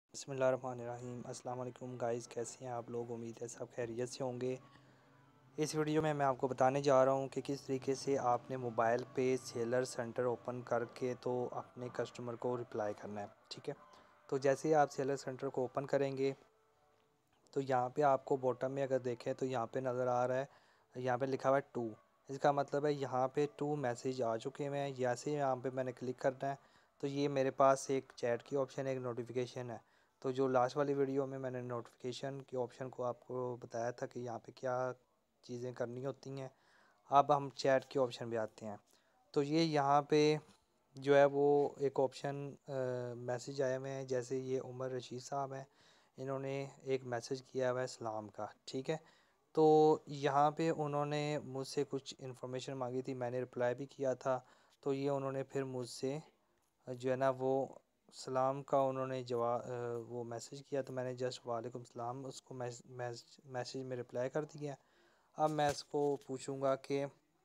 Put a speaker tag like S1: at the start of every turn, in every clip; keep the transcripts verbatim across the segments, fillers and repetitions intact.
S1: बिस्मिल्लाहिर्रहमानिर्रहीम। अस्सलाम वालेकुम गाइस, कैसे हैं आप लोग? उम्मीद है सब खैरियत से होंगे। इस वीडियो में मैं आपको बताने जा रहा हूं कि किस तरीके से आपने मोबाइल पे सेलर सेंटर ओपन करके तो अपने कस्टमर को रिप्लाई करना है। ठीक है, तो जैसे ही आप सेलर सेंटर को ओपन करेंगे तो यहाँ पे आपको बॉटम में अगर देखें तो यहाँ पे नज़र आ रहा है, यहाँ पे लिखा हुआ है टू। इसका मतलब है यहाँ पे टू मैसेज आ चुके हैं। जैसे यहाँ पे मैंने क्लिक करना है तो ये मेरे पास एक चैट की ऑप्शन है, एक नोटिफिकेशन है। तो जो लास्ट वाली वीडियो में मैंने नोटिफिकेशन के ऑप्शन को आपको बताया था कि यहाँ पे क्या चीज़ें करनी होती हैं, अब हम चैट के ऑप्शन पे आते हैं। तो ये यहाँ पे जो है वो एक ऑप्शन मैसेज आया हुए हैं। जैसे ये उमर रशीद साहब हैं, इन्होंने एक मैसेज किया हुआ है सलाम का। ठीक है, तो यहाँ पे उन्होंने मुझसे कुछ इन्फॉर्मेशन मांगी थी, मैंने रिप्लाई भी किया था। तो ये उन्होंने फिर मुझसे जो है ना वो सलाम का उन्होंने जवाब वो मैसेज किया, तो मैंने जस्ट वालेकुम सलाम उसको मैसेज में रिप्लाई कर दिया। अब मैं इसको पूछूंगा कि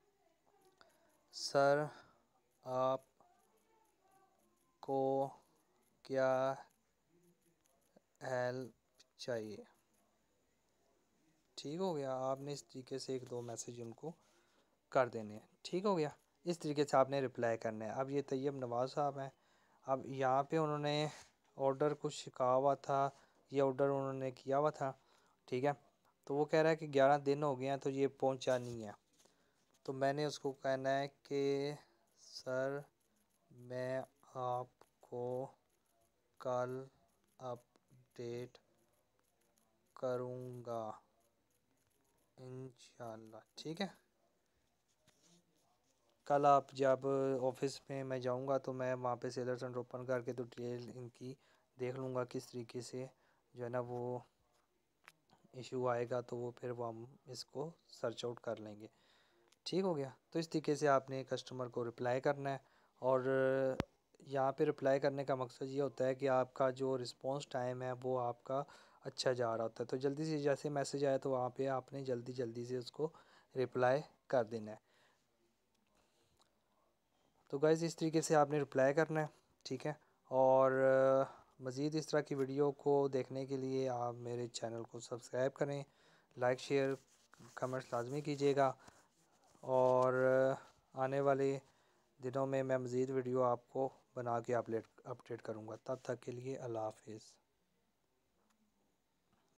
S1: सर आप को क्या हेल्प चाहिए। ठीक हो गया, आपने इस तरीके से एक दो मैसेज उनको कर देने हैं। ठीक हो गया, इस तरीके से आपने रिप्लाई करना है। अब ये तैयब नवाज़ साहब हैं, अब यहाँ पे उन्होंने ऑर्डर कुछ कहा हुआ था, ये ऑर्डर उन्होंने किया हुआ था। ठीक है, तो वो कह रहा है कि ग्यारह दिन हो गए हैं तो ये पहुँचा नहीं है। तो मैंने उसको कहना है कि सर मैं आपको कल अपडेट करूँगा इंशाल्लाह। ठीक है, कल आप जब ऑफिस में मैं जाऊंगा तो मैं वहाँ पे सेलर सेंटर ओपन करके तो डिटेल इनकी देख लूँगा किस तरीके से जो है ना वो इशू आएगा, तो वो फिर वो हम इसको सर्च आउट कर लेंगे। ठीक हो गया, तो इस तरीके से आपने कस्टमर को रिप्लाई करना है। और यहाँ पे रिप्लाई करने का मकसद ये होता है कि आपका जो रिस्पांस टाइम है वो आपका अच्छा जा रहा होता है। तो जल्दी से जैसे मैसेज आया तो वहाँ पे आपने जल्दी जल्दी से उसको रिप्लाई कर देना है। तो गाइज़ इस तरीके से आपने रिप्लाई करना है। ठीक है, और मज़ीद इस तरह की वीडियो को देखने के लिए आप मेरे चैनल को सब्सक्राइब करें, लाइक शेयर कमेंट्स लाजमी कीजिएगा। और आने वाले दिनों में मैं मज़ीद वीडियो आपको बना के अपडेट अपडेट करूँगा। तब तक के लिए अल्लाह हाफिज़।